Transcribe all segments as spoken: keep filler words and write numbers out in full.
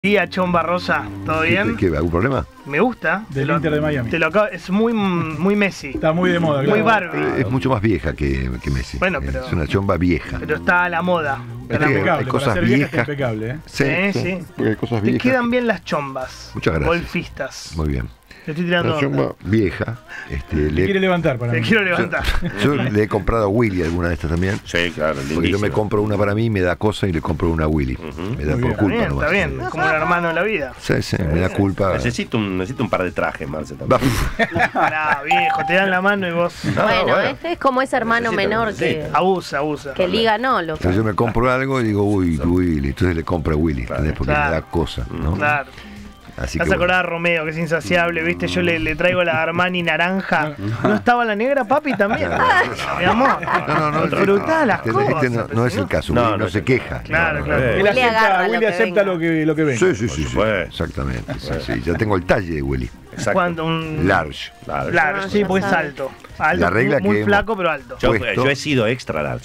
Día Chomba Rosa, ¿todo bien? ¿Qué, qué, ¿Algún problema? Me gusta. Del Te lo- Inter de Miami. Te lo acabo- es muy, muy Messi. Está muy de moda, Muy claro. Barbie. Es mucho más vieja que, que Messi. Bueno, pero- Es una chomba vieja. Pero está a la moda. Es Está a la que- moda. hay Impecable, cosas para ser vieja está viejas. impecable, ¿eh? Sí, Eh, sí, sí. porque hay cosas Te viejas. quedan bien las chombas. Muchas gracias. Golfistas. Muy bien. Te estoy tirando La onda. chomba vieja. Este, Te quiere le, levantar para Te mí. quiero levantar. yo le he comprado a Willy alguna de estas también. Sí, claro, Porque lindísimo. yo me compro una para mí, me da cosa y le compro una a Willy. Me da Muy por bien. Está culpa bien, nomás. está bien. Como un hermano en la vida. Sí, sí, me da culpa. Necesito un, necesito un par de trajes, Marce, también. Pará, viejo, te dan la mano y vos. No, Bueno, bueno. este es como ese hermano Necesito, menor que, necesito. Abusa, abusa. que liga no, loco. Entonces yo me compro algo y digo, uy, Willy. Entonces le compro a Willy, ¿entendés? Porque Claro. me da cosa, ¿no? Claro. Así Te que vas a bueno. acordar a Romeo, que es insaciable, ¿viste? Yo le, le traigo la Armani naranja. ¿No estaba la negra, papi, también? Mi amor. No, no, no. Disfrutá las este- cosas. este no, no es el caso, No, Willy no, no se es- queja. Claro, No, claro. Eh. Willy Willy acepta, agarra lo Willy que acepta venga. lo que, lo que venga. Sí, sí, sí, sí, supuesto. exactamente. Sí, sí, ya tengo el talle de Willy. Exacto. Cuando un... Large. Claro. Claro, Ah, sí, ya porque es sabes. alto. Alto, La regla muy, muy que flaco, hemos- pero alto. Yo, puesto. yo he sido extra large.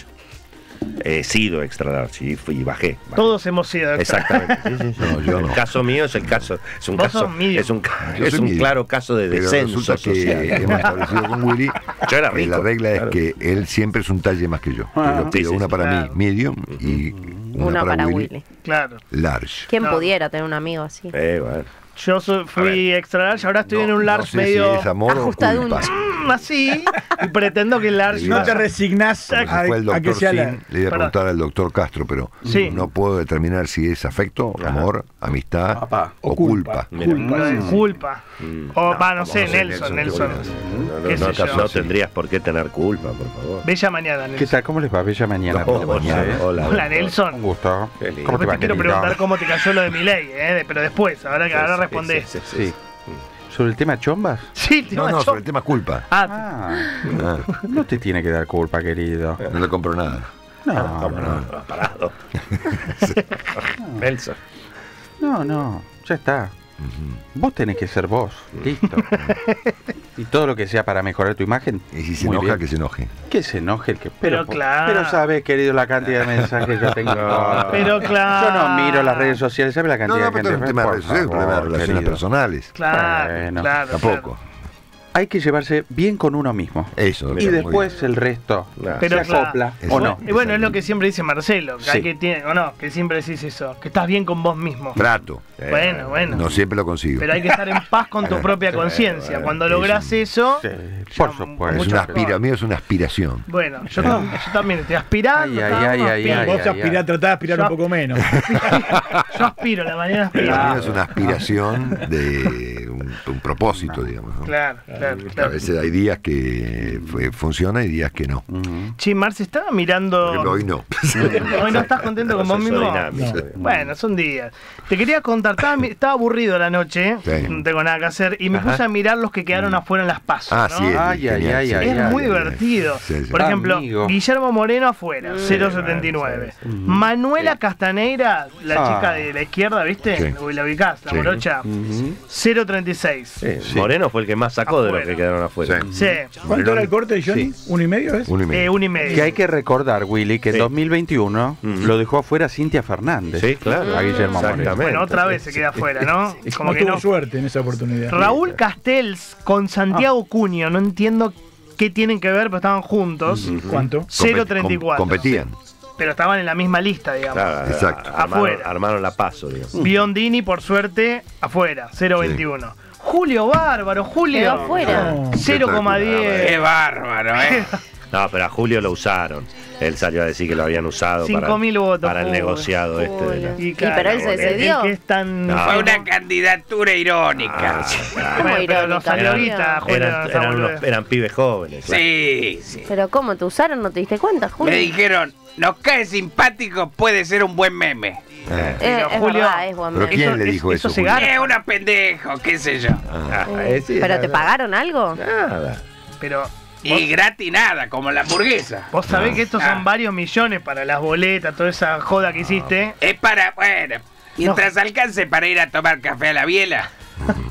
He sido extra large y, fui, y bajé, bajé. Todos hemos sido. Exactamente. Sí, sí, sí. No, yo no. El caso mío es el caso. Es un Vos caso. sos medium. Es un, ca- Yo es soy un medium. claro caso de Pero descenso resulta que social. hemos establecido con Willy Yo era que rico. la regla es claro. que él siempre es un talle más que yo. Ah. Yo pido Sí, sí, una sí. para Claro. mí, medium, y una, Una para, para Willy, Willy. Claro. large. ¿Quién No. pudiera tener un amigo así? Eh, bueno. Yo soy- fui extra large, ahora estoy en un large no sé medio si es amor o ajustadún. culpa. mm, así. Y pretendo que el large. No te resignás Como si a, fue el a que doctor sea la... Sin, le iba a Perdón. preguntar al doctor Castro, pero Sí. no puedo determinar si es afecto, amor, amistad Papá. o O culpa. culpa. Mira. Culpa, Lo de sí, sí. culpa. Mm. O va, no no sé, sé, Nelson, Nelson, Nelson. qué No, ¿Qué no, sé no, yo? no tendrías por qué tener culpa, por favor. Bella mañana, Nelson. ¿Qué tal? ¿Cómo les va? Bella mañana. Oh, Bella mañana. hola, hola. Hola, Un Nelson. gusto. Qué lindo. ¿Cómo te Después va, te quiero querido? preguntar cómo te cayó lo de mi ley, ¿eh? Pero después, ahora que ahora Sí, respondés. sí, sí, sí. Sí. ¿Sobre el tema chombas? Sí, te No, va no, yo- sobre el tema culpa. Ah, Ah, Ah, no te tiene que dar culpa, querido. no le compro nada. No, ¿Cómo no? no, Parado. Nelson. no, no, ya está. Vos tenés que ser vos, listo. Y todo lo que sea para mejorar tu imagen. Y si se muy enoja, bien. que se enoje. Que se enoje el que. Pero Pero, claro. pero sabes, querido, la cantidad de mensajes que yo tengo. Pero claro. Yo no miro las redes sociales, ¿sabes la No, cantidad no, de pero gente? es un tema de Por redes sociales, es un problema de favor, relaciones querido. personales. claro, Bueno, claro. Tampoco. Hay que llevarse bien con uno mismo. Eso. Y muy después el resto Claro. Pero se claro. acopla Eso. o no. Y bueno, es lo que siempre dice Marcelo, que Sí. hay que tiene, o no, que siempre decís eso, que estás bien con vos mismo. bien. Trato. Eh, Bueno, bueno. No siempre lo consigo. Pero hay que estar en paz con tu propia conciencia. Cuando lográs eso, Sí, por Ya, supuesto. Es mucho una mejor. aspira, mío es una aspiración. bueno, yo, tam- yo también estoy aspirando. Ay, ay, cada ay, uno ay, aspira. ay, Vos ay, aspirás, ay. tratás de aspirar Yo- un poco menos. Yo aspiro, la mañana La aspiro. mía es una aspiración de un, un propósito, digamos. ¿no? Claro, claro, A claro. veces hay días que fue- funciona y días que no. Ujú. Che, Marce, estaba mirando. Por ejemplo, hoy no. ¿Hoy no estás contento con vos Proceso mismo? dinámico. Bueno, son días. Te quería contar, estaba, mi- estaba aburrido la noche, Sí. no tengo nada que hacer, y me Ajá. puse a mirar los que quedaron afuera en las pasos. Ah, ¿no? sí, es Ay, ay, genial, ay, sí. ay, Es ay, muy ay, divertido. Sí, sí. Por ejemplo, Amigo. Guillermo Moreno afuera, cero setenta y nueve. Manuela Castaneira, la Ah. chica de la izquierda, ¿viste? Sí. Uy, la ubicás, la Sí. morocha. Ujú. cero treinta y seis. Sí, Sí. Moreno fue el que más sacó de Afuera. los que quedaron afuera. Sí. Sí, ¿Cuánto era el corte, Johnny? ¿Uno y medio es? Uno y medio. eh, un y medio. Que hay que recordar, Willy, que en Sí. dos mil veintiuno Ujú. lo dejó afuera Cintia Fernández. Sí, claro. A Guillermo Moreno. Exactamente. Bueno, otra vez se queda afuera, ¿no? Como No que tuvo no. suerte en esa oportunidad. Raúl Castells con Santiago Cuño, no entiendo qué tienen que ver, pero estaban juntos. ¿Cuánto? cero Compet- treinta y com- cuatro. Competían. Pero estaban en la misma lista, digamos. Claro, Exacto. Armaron, Afuera. armaron la paso, digamos. Biondini, por suerte, afuera, cero veintiuno. Julio Bárbaro, Julio. Quedó afuera. No. cero coma diez. bárbaro, ¿eh? No, pero a Julio lo usaron. Él salió a decir que lo habían usado Cinco para, mil votos, para el Julio. negociado este de la... Y pero él se el- cedió. el que es tan. No. Fue una candidatura irónica. Ah, sí, claro. Bueno, pero irónica, nos salió Julio. guita, Julio. Eran, esa eran, boludez. unos- eran pibes jóvenes. claro. Sí, sí. Pero ¿cómo te usaron? ¿No te diste cuenta, Julio? Me dijeron, nos cae simpático, puede ser un buen meme. Eh. Eh, Pero, es Julio, verdad, es buen pero meme. ¿quién Eso- le dijo eso eso? se Julio? garpa. Es una pendejo, qué sé yo. Ah, Eh, eh, sí, ¿Pero no, te no. pagaron algo? Nada. Pero Y gratis nada, como la hamburguesa. vos sabés que estos Ah. son varios millones para las boletas, toda esa joda que hiciste. Es para, bueno, mientras alcance para ir a tomar café a la biela.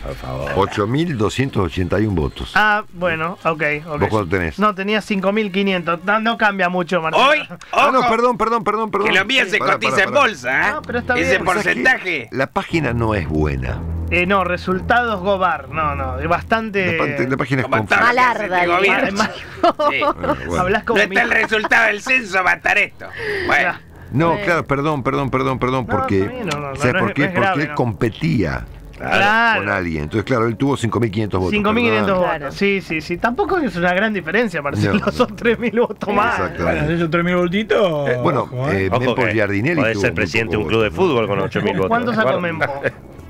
Por favor. ocho mil doscientos ochenta y uno votos. Ah, bueno, ok, ok. ¿Vos cuánto tenés? No, tenía cinco mil quinientos. No, no cambia mucho, Marcelo. Hoy, Ah, no, ojo, perdón, perdón, perdón, perdón. que lo mío se Pará, cotiza pará, en pará. bolsa, ¿eh? No, pero está Ese bien. porcentaje. La página no es buena. Eh, no, resultados Gobar. No, no, es bastante. La, pa- la página es Como confusa. todo. Malarda, Este gobierno. diría. Sí. Bueno, bueno. Hablas como No está el mi- resultado del censo, va a estar esto. Bueno, No, Eh. claro, perdón, perdón, perdón, perdón, No, porque. está bien, no, no, ¿Sabes no por es- qué? no es Porque grave, él ¿no? competía Claro. con alguien. Entonces, claro, él tuvo cinco mil quinientos votos. cinco mil quinientos perdóname. votos. Sí, sí, sí. Tampoco es una gran diferencia, Marcelo. No, no. Son tres mil votos más. Exacto. Bueno, esos tres mil voltitos. Eh, bueno, ojo, ¿eh? eh, Ojo Mempo que Giardinelli podés tuvo ser muy presidente de un pocos club de votos, ¿no? fútbol con ocho mil votos. ¿Cuánto ¿de sacó acuerdo? Mempo?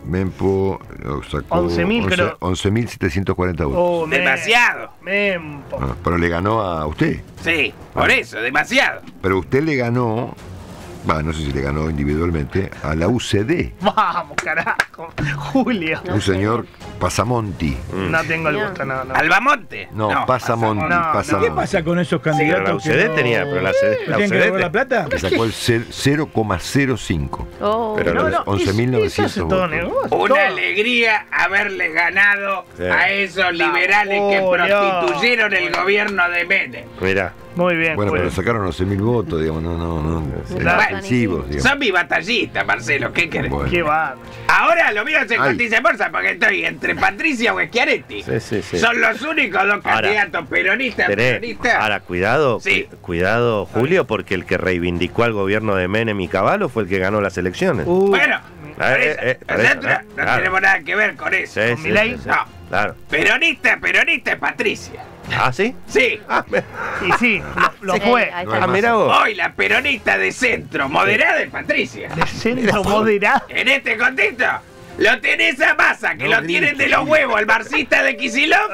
Mempo lo sacó once mil, creo. once mil setecientos cuarenta votos. Oh, Mem- demasiado. Mempo. Ah, pero le ganó a usted. Sí, por eso, demasiado. Pero usted le ganó, va, no sé si le ganó individualmente, a la U C D. Vamos, carajo. Julio. No un sé. señor Pasamonti. No tengo el No. gusto, no, no. Albamonte. No, Pasamonti. No, no. Pasamonti. ¿Qué pasa con esos Sí, pero candidatos? la U C D que no- tenía, pero la, C D, ¿que la tienen que U C D devolver la plata? Que sacó el cero coma cero cinco. Oh, Pero No, los no, once mil novecientos eso es todo votos. negocio. Una todo. alegría haberle ganado Sí. a esos liberales que Julio. prostituyeron el gobierno de Menem. Mirá. Muy bien, Bueno, Julio. pero sacaron once mil votos, digamos, no, no, no. Claro. Ofensivos, digamos. Son mis batallistas, Marcelo, ¿qué querés? Bueno. Qué va. Ahora lo mío se Ay. cotiza en bolsa porque estoy entre Patricia o Schiaretti. Sí, sí, sí. Son los únicos dos Ahora, candidatos peronistas, Tenés- peronistas. ahora, cuidado, Sí. cu- cuidado, Julio, porque el que reivindicó al gobierno de Menem y Cavallo fue el que ganó las elecciones. Uh, Bueno, por Eh, eso, eh, por eso, nosotros ¿no? no Claro. tenemos nada que ver con eso. Sí, ¿Con sí, Milei? sí, sí. No. Claro. Peronista, peronista es Patricia. ¿Ah, sí? Sí. Ah, me- y sí, lo, lo sí, fue. ahí No está. hay ah, más. mirá vos. Hoy la peronista de centro, moderada es Patricia. De centro moderado. En este contexto, lo tenés a Massa, que No lo tienen grites. de los huevos, el marxista de Kicillof.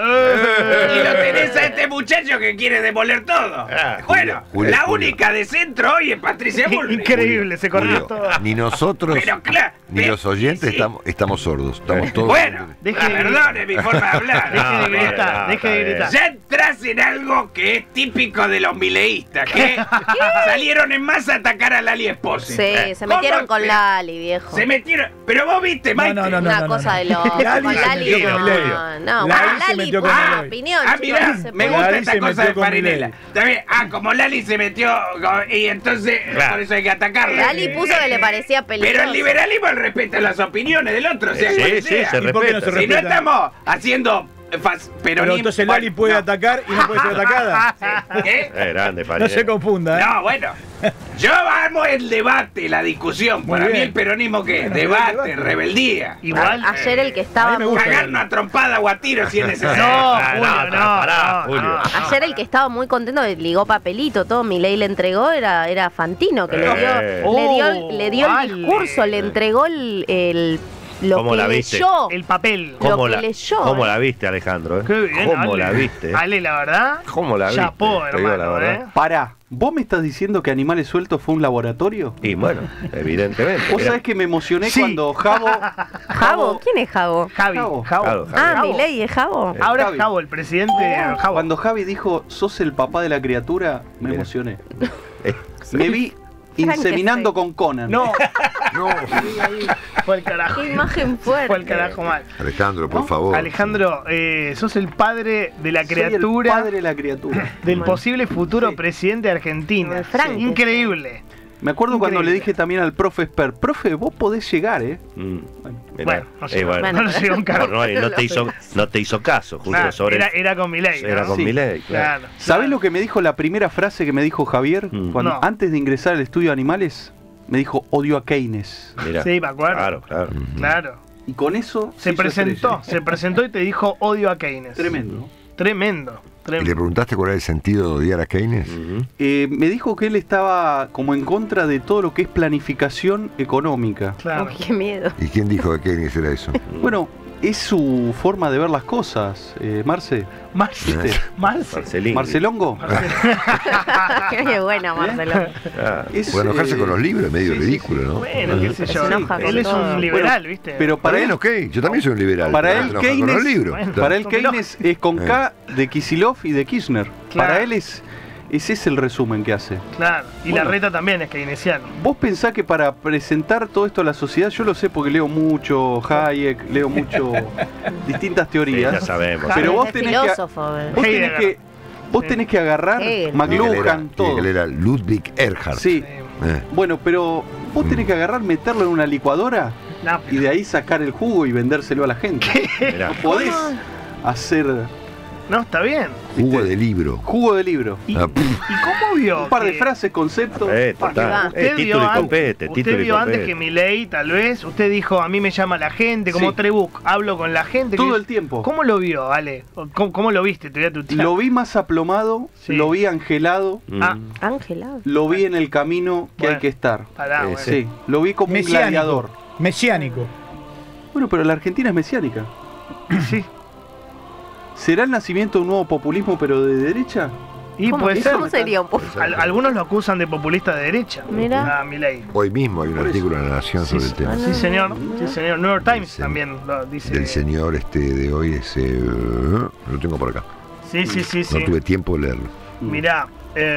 Y lo tenés a este muchacho que quiere demoler todo. Ah, Bueno, Julio, la Julio. única de centro hoy es Patricia Bullrich. Increíble, se corrió Julio, todo. ni nosotros, Pero claro, ni ve- los oyentes sí. estamos, estamos sordos. Estamos todos. Bueno, Deje ah, de- perdone mi forma de hablar. Deje de No, gritar, no, deje de está gritar. Ya entras en algo que es típico de los mileístas, que salieron en masa a atacar a Lali Esposi. Sí, se ¿Cómo metieron con te- Lali, viejo. Se metieron. Pero vos viste, Maite. No, no, no, Una no, cosa no. de loco. Lali Con se Lali, metió con no, Milei. no, Lali con se Lali, metió con ah, Milei. opinión, Ah, chicos, mirá, no se me puede. gusta Lali esta se cosa metió de con Farinela. Milei. Está bien. Ah, como Lali se metió con- y entonces Claro. por eso hay que atacarla. Lali puso que le parecía peligroso. Pero el liberalismo respeta las opiniones del otro, sea Sí, cual sí, sea. se ¿Y por qué no respeta. se Si no respeta? estamos haciendo eh, fas- peronismo. Pero entonces Lali bueno, puede no. atacar y no puede ser atacada. ¿Qué? Es grande, No Farinela. se confunda, ¿eh? No, bueno. Yo vamos el debate, la discusión. Muy Para mí bien. el peronismo ¿qué? Bueno, debate, debate. rebeldía. Igual. A- Ayer el que estaba A mí me muy... gusta. Cagarnos a trompada o a tiro si es necesario. No, Ah, Julio, no, no, pará, no, Julio. no, no. Ayer el que estaba muy contento que ligó papelito, todo Milei le entregó era, era Fantino, que le dio, Eh. le dio, Oh, le dio el vale. discurso, le entregó el, el- lo ¿Cómo que la viste? leyó. El papel. Lo ¿Cómo que la, leyó, ¿Cómo eh. la viste, Alejandro? eh? Qué bien, ¿Cómo Ale. la viste? Ale, la verdad. ¿Cómo la viste? Chapó, Te digo la hermano, verdad. ¿eh? Pará, ¿vos me estás diciendo que Animales Sueltos fue un laboratorio? Y bueno, evidentemente. Vos Era- sabés que me emocioné Sí. cuando Javo... ¿Jabo? ¿Quién es Jabo? Javi. Javo. Javo. Claro, Javi. Ah, Javo. Milei es Javo. Ahora Javi. es Javo, el presidente Javo. Cuando Javi dijo, sos el papá de la criatura, me Mira. emocioné. Eh, Me vi inseminando con Conan. No, No, fue el carajo. Qué imagen fuerte. Fue el carajo mal. Alejandro, por favor. Alejandro, eh, sos el padre de la Soy el criatura padre de la criatura. del Bueno. posible futuro Sí. presidente de Argentina. El Frank, Increíble. Me acuerdo cuando Increíble. le dije también al profe Sper, profe, vos podés llegar, ¿eh? mm, mirá. Bueno, no Eh, sé. bueno. Bueno, No le llegó un No, carajo. no, y no te hizo, no te hizo caso, justo Nah, sobre era, el- era con Milei. era ¿no? con Sí. Milei, claro. Claro. ¿Sabés lo que me dijo la primera frase que me dijo Javier? Mm. Cuando No. antes de ingresar al estudio de animales, me dijo odio a Keynes. Mirá. Sí, me acuerdo. Claro, claro. Claro. Y con eso Se hizo presentó, estrella. se presentó y te dijo odio a Keynes. Tremendo. Tremendo. ¿Y le Tremendo. preguntaste cuál era el sentido de odiar a Keynes? Ujú. Eh, me dijo que él estaba como en contra de todo lo que es planificación económica. Claro. Uy, qué miedo. ¿Y quién dijo que Keynes era eso? Bueno, es su forma de ver las cosas, eh, Marce. Marce. ¿Viste? Marce. Marcelín. Marcelongo. Qué buena, Marcelo. Ah, Es, Puede enojarse eh, con los libros, es medio sí, sí, ridículo, ¿no? Bueno, qué sé Se yo. enoja con Él es todo. un liberal, Bueno, ¿viste? Pero Para para él, él, ok, yo también soy un liberal. Para pero él, te enojas con los Keynes- libros. Bueno. para él No me Keynes es con Eh. K de Kicillof y de Kirchner. Claro. Para él es Ese es el resumen que hace. Claro. Y Bueno. la reta también es keynesiano. Vos pensás que para presentar todo esto a la sociedad, yo lo sé porque leo mucho Hayek, leo mucho distintas Sí, teorías. ya sabemos. Pero Es vos de tenés que- filósofo, eh. Vos tenés Heidegger. que, vos Sí. tenés que agarrar Hegel. McLuhan, todo. Él era Ludwig Erhard. Sí. Eh, Bueno, pero vos tenés que agarrar, meterlo en una licuadora No, y de ahí sacar el jugo y vendérselo a la gente. Mirá. No podés hacer no, está bien. jugo de libro. jugo de libro. ¿Y, Ah, ¿y cómo vio? Un par de que- frases, conceptos. Eh, Porque total. usted Eh, vio, título y antes, copete, usted título y vio antes copete. que Milei, tal vez, usted dijo, a mí me llama la gente, como Sí. Trebuch, hablo con la gente. Todo que- el tiempo. ¿Cómo lo vio, Ale? ¿Cómo, cómo lo viste? Te voy a tutear. Lo vi más aplomado, Sí. lo vi angelado, Mm. Ah, Ángela. lo vi en el camino que Bueno. hay que estar. pará, Eh, bueno. Sí, lo vi como un Mesiánico. gladiador. Mesiánico. Bueno, pero la Argentina es mesiánica. Sí. ¿Será el nacimiento de un nuevo populismo, pero de derecha? Y ¿Cómo, puede ser. ¿Cómo sería un poco? Al- algunos lo acusan de populista de derecha. Mira. A Milei. Hoy mismo hay un artículo en La Nación Sí, sobre el tema. sí, señor. Sí, señor. New York Times Sí. también lo dice. Del señor este de hoy, ese. eh, lo tengo por acá. Sí, sí, sí, sí. No tuve tiempo de leerlo. Mirá,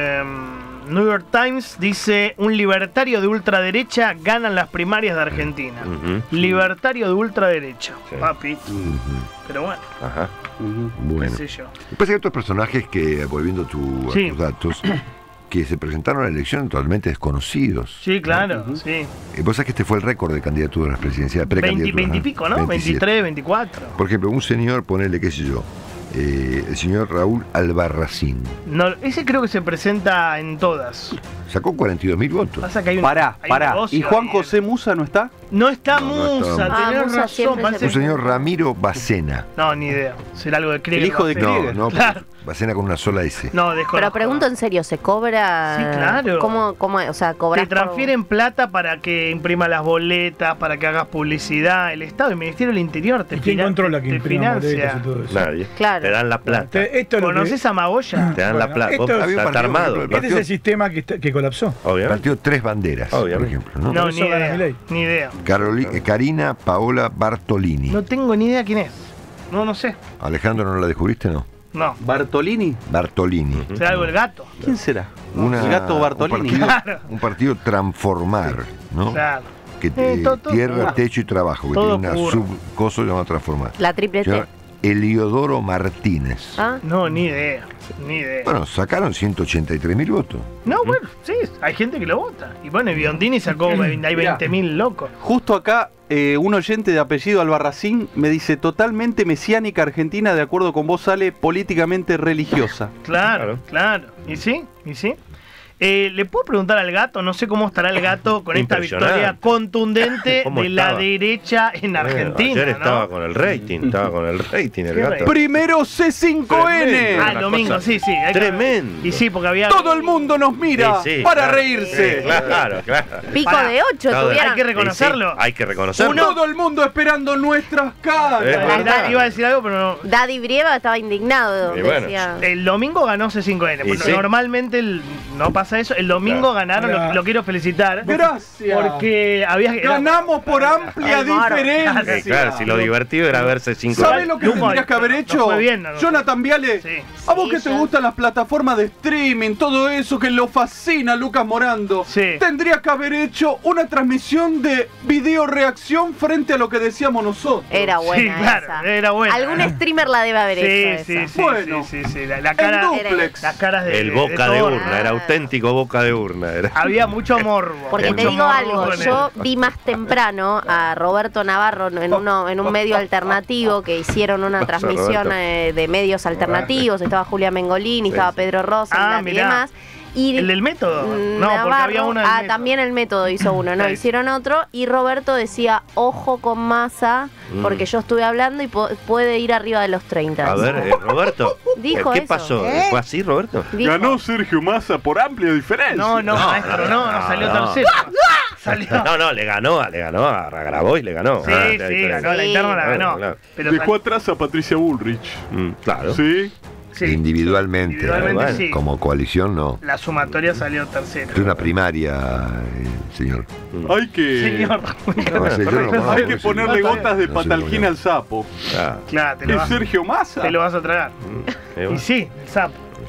em, New York Times dice, un libertario de ultraderecha gana en las primarias de Argentina. Ujú. Libertario de ultraderecha, Sí. papi. Ujú. Pero bueno, Ajá. Ujú. Bueno. qué sé yo. Después hay otros personajes que, volviendo a, tu- a Sí. tus datos, que se presentaron a la elección totalmente desconocidos. Sí, claro, sí. Eh, Vos sabés que este fue el récord de candidaturas presidenciales, veinte, precandidaturas. veinte y pico, ¿no? veintisiete. veintitrés, veinticuatro. Por ejemplo, un señor, ponele, qué sé yo, eh, el señor Raúl Albarracín, No, ese creo que se presenta en todas. sacó cuarenta y dos mil votos. Pasa que hay un, Pará, hay un pará. negocio ¿Y Juan ahí, José Musa no está? No está No, no está Musa, Musa. Ah, tenés Musa razón. siempre parece- se Un señor Ramiro Bacena. No, ni idea. Será algo de Krieger. El hijo de no sé. Krieger. No, no, Claro. Bacena con una sola S. No, desconozco. Pero pregunto en serio, ¿se cobra? Sí, claro. ¿Cómo, cómo, o sea, cobras Te transfieren plata para que imprima las boletas, para que hagas publicidad. El Estado, el Ministerio del Interior te, ¿Y quién fina- controla que te imprima boletas financia. y todo eso? Nadie. Claro. Te dan la plata. Te- Esto es lo que- ¿Conoces a Magoya? Te dan la Bueno, plata. esto- Vos Había un estás partido, armado. por ejemplo, Este es el sistema que, está- que colapsó. Obviamente. Partió Tres Banderas, por Obviamente. ejemplo. ¿no? No, Por ni eso gana idea. Milei. Ni idea. Caroli- eh, Karina Paola Bartolini. No tengo ni idea quién es. No, no sé. Alejandro, ¿no la descubriste? No. No. ¿Bartolini? Bartolini. ¿Será algo el gato? ¿Quién será? Una- el gato Bartolini. Un partido, Claro. un partido transformar, ¿no? Claro. Que Eh, eh, todo- todo- tierra, techo y trabajo, que todo tiene una puro. subcoso llamada transformar. La triple T. Señor Eliodoro Martínez. ¿Ah? No, ni idea. Ni idea. Bueno, sacaron ciento ochenta y tres mil votos. No, bueno, sí, hay gente que lo vota. Y bueno, y Biondini sacó, hay veinte mil locos. Justo acá, eh, un oyente de apellido Albarracín me dice totalmente mesiánica Argentina, de acuerdo con vos, sale políticamente religiosa. Claro, claro. ¿Y sí? ¿Y sí? Eh, ¿Le puedo preguntar al gato? No sé cómo estará el gato con esta Impresionante. victoria contundente ¿Cómo de la estaba? derecha en Eh, Argentina, Ayer estaba ¿no? con el rating, estaba con el rating el ¿Qué gato. rating? Primero C cinco N. Tremendo. Ah, una el domingo, cosa sí, sí. hay que- tremendo. Y sí, porque había... Todo el mundo nos mira Sí, sí, para claro. reírse. Sí, claro, claro. Pico Pará. de ocho Todo- tuvieron. Hay que reconocerlo. Sí, sí, hay que reconocerlo. Uno- Todo el mundo esperando nuestras caras. Eh, Era- verdad. iba a decir algo, pero no. Daddy Brieva estaba indignado. Y bueno. decía. El domingo ganó C cinco N. Y porque sí. Normalmente el- no pasa eso. El domingo Claro. ganaron, lo, Ahora- lo quiero felicitar. Gracias. Porque había era- Ganamos por amplia Ay, Maro. diferencia. Sí, claro, si lo divertido era verse cinco ¿Sabes años. lo que Lumos, tendrías que haber no hecho? fue bien, no, no. Jonathan Viale, Sí. a vos Sí, que te yo- gustan las plataformas de streaming, todo eso que lo fascina a Lucas Morando, Sí. tendrías que haber hecho una transmisión de video reacción frente a lo que decíamos nosotros. Era buena Sí, claro, esa. era buena. Algún streamer la debe haber Sí, hecho sí, esa. sí, Bueno. sí, sí, sí. La, la cara, En duplex. las caras de El boca de todo. urna, era auténtico boca de urna. Era. Había mucho morbo. Porque te mucho digo morbo algo, con yo él. vi más temprano a Roberto Navarro en, uno, en un medio alternativo que hicieron una Pasó, transmisión Roberto. eh, de medios alternativos, estaba Julia Mengolini, Sí, estaba sí. Pedro Rosa Ah, y mirá. demás. Y ¿El del método? Mm, No, porque Navarro- había uno del Ah, método. también el método hizo uno, no, Sí. hicieron otro y Roberto decía, ojo con Massa, Mm. porque yo estuve hablando y po- puede ir arriba de los treinta. A ver, eh, Roberto. Dijo ¿Qué eso. pasó? ¿Eh? ¿Fue así, Roberto? Dijo, Sergio Massa por amplia diferencia. No, no, No, maestro, no, no, no, no, salió no. tercero. Salió. No, no, le ganó, le ganó a Grabois, le ganó. Sí, Ah, sí, la diferencia. ganó, la Sí. interna la Claro, ganó. claro. Pero sal- atrás a Patricia Bullrich. Mm, claro. ¿Sí? sí, Individualmente. individualmente bueno, sí. Como coalición, no. La sumatoria salió tercera. Es una primaria, eh, señor. Hay que, Señor. No sé, yo no conozco hay que ese ponerle señor. gotas de No sé patalquina cómo al sapo. Ah, Claro, te lo, ¿Es vas, Sergio Massa? te lo vas a tragar. mm, eh, Y bueno. sí, el sapo.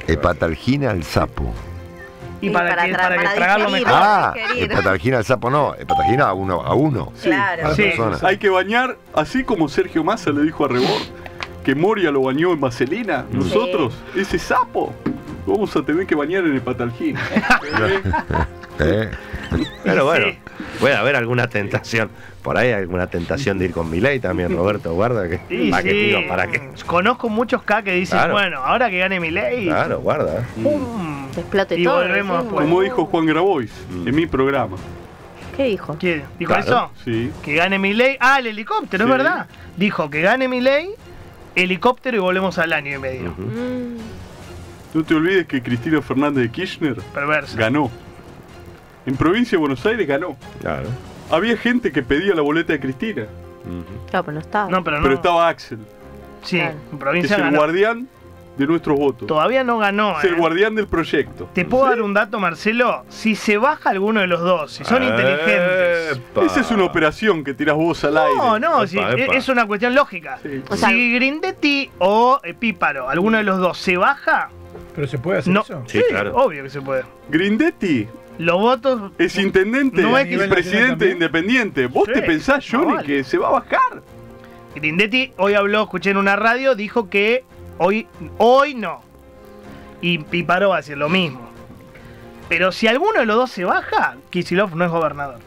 Hepatalgina al sapo. Y Y para, para que, tra- para que para tragarlo digerir. mejor. Ah, digerir. hepatalgina al sapo no, hepatalgina a uno a uno. Claro. A la Sí. persona. Hay que bañar, así como Sergio Massa le dijo a Rebord que Moria lo bañó en vaselina. Nosotros, ese sapo, lo vamos a tener que bañar en hepatalgina. ¿Eh? ¿Eh? Pero bueno, Sí. puede haber alguna tentación. Por ahí hay alguna tentación de ir con Milei también, Roberto, guarda que. Sí, ¿Para qué, sí. digo? ¿Para qué? Conozco muchos K que dicen, Claro. bueno, ahora que gane mi ley, Claro, guarda. ¡pum! Que explote Y todo. volvemos ¿sí? después. Como dijo Juan Grabois en mi programa. ¿Qué dijo? ¿Quién dijo Claro. eso? Sí. Que gane mi ley. Ah, el helicóptero, Sí. es verdad. Dijo que gane mi ley, helicóptero y volvemos al año y medio. Ujú. Mm, No te olvides que Cristina Fernández de Kirchner Perverso. ganó. En provincia de Buenos Aires ganó. Claro. Había gente que pedía la boleta de Cristina, Ujú. claro, pero no estaba. No, pero no. pero estaba Axel, Sí, Claro. en que es provincia el ganó. guardián de nuestros votos. Todavía no ganó. Es el ¿eh? guardián del proyecto. Te puedo dar un dato, Marcelo. Si se baja alguno de los dos, si son inteligentes. Epa. Esa es una operación que tiras vos al aire. No, no, si- Epa, epa. es una cuestión lógica. Sí. O sea- si Grindetti o eh, Píparo, alguno de los dos, se baja, ¿Pero se puede hacer no. eso? Sí, claro. Obvio que se puede. Grindetti Los votos. es intendente No y es que- presidente también. independiente. ¿Vos Sí. te pensás, Johnny, No, vale. que se va a bajar? Grindetti hoy habló, escuché en una radio, dijo que hoy, hoy no. Y Píparo va a decir lo mismo. Pero si alguno de los dos se baja, Kicillof no es gobernador.